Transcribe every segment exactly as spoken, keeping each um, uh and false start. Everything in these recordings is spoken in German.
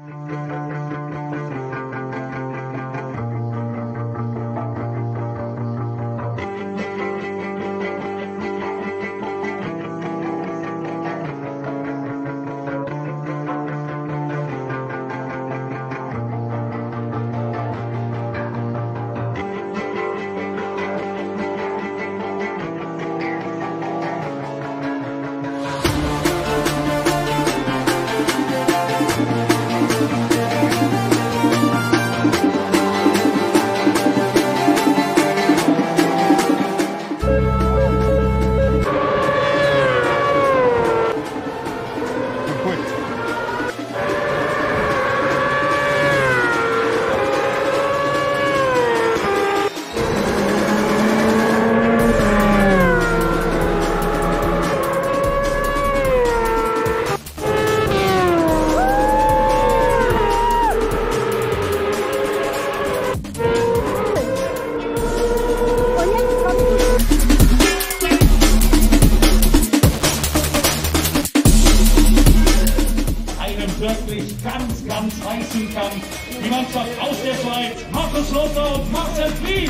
Wirklich ganz, ganz heißen Kampf. Die Mannschaft aus der Schweiz, Markus Lothar und Marcel Fries.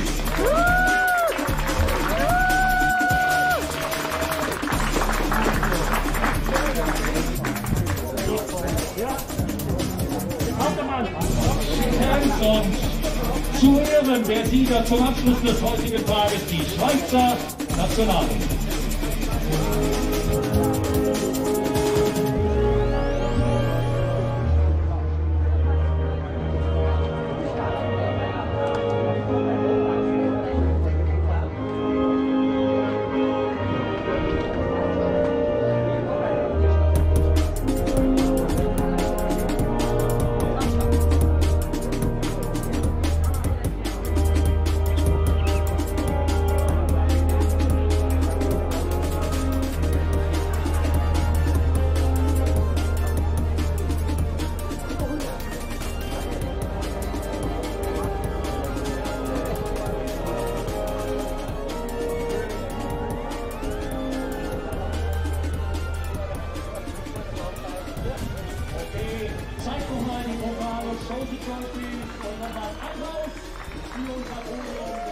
Und zu Ehren der Sieger zum Abschluss des heutigen Tages, die Schweizer Nationalmannschaft. Zeigt nochmal die Pokale, Trophy und nochmal Applaus für unser Podium.